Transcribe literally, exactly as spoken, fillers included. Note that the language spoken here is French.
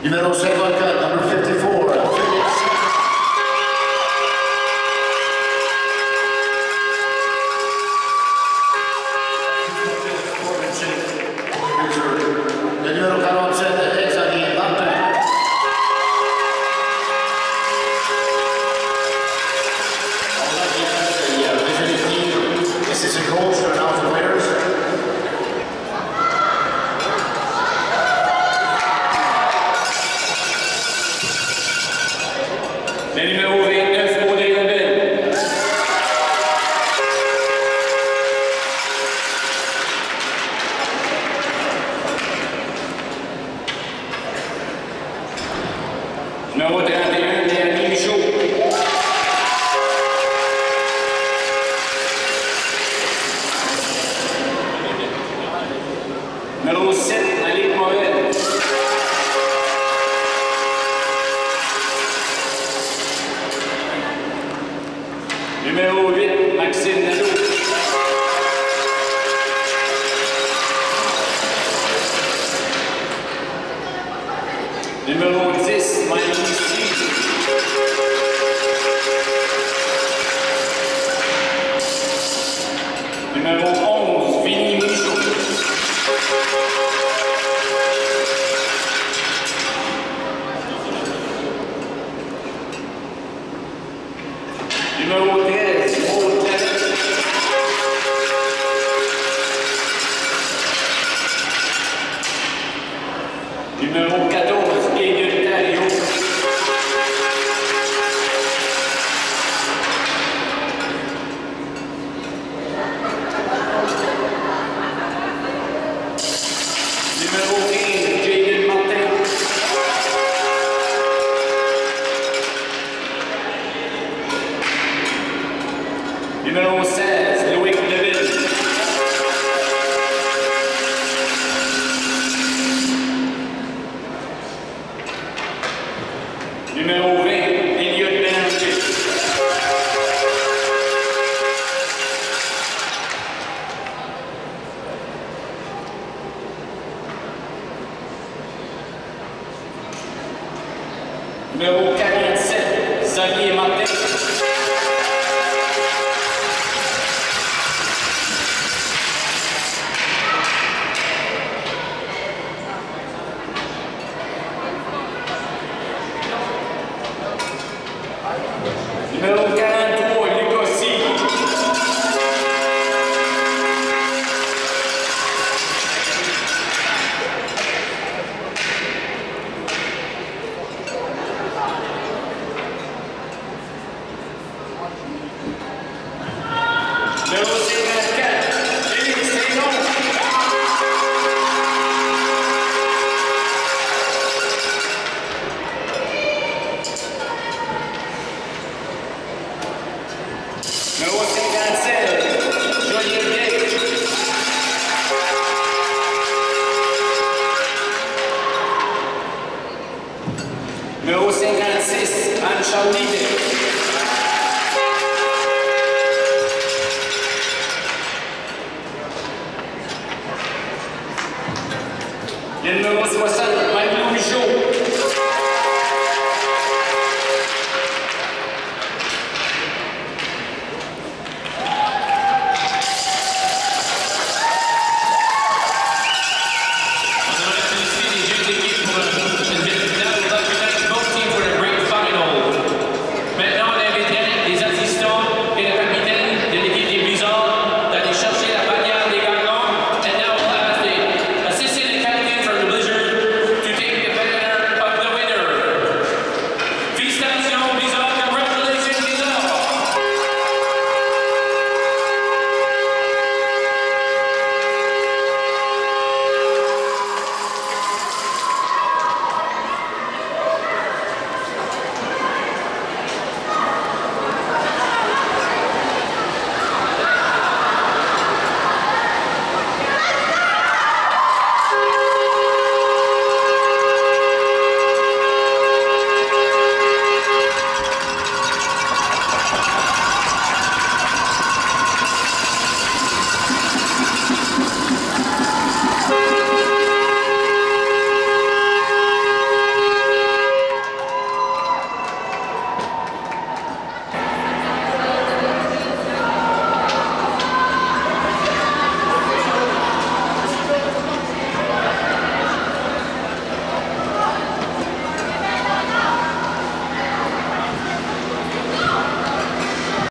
Numéro cinquante-quatre, number fifty-four, Felix. Le numéro quarante-sept, Exagui Martin. On a bien les effectifs. This is a coach for now the players. Le numéro vingt-neuf, Audrey Lebel. Numéro trente et un, Léonie Michaud. Numéro sept, Alec Morel. Numéro huit, Maxime Nadeau. Numéro dix, Mike Steve. Numéro onze, Vinny Michaud. Numéro treize, Paul Jack. Numéro quatorze, Aiden Tario. Numéro quinze, Jaden Martin. Numéro seize, Loïc Deville. Numéro vingt, Elliot Bélanger. Numéro quarante-sept, Xavier Martin. Numéro quarante-trois, Lucas C. Numéro cinquante-quatre, Félix Saison. Numéro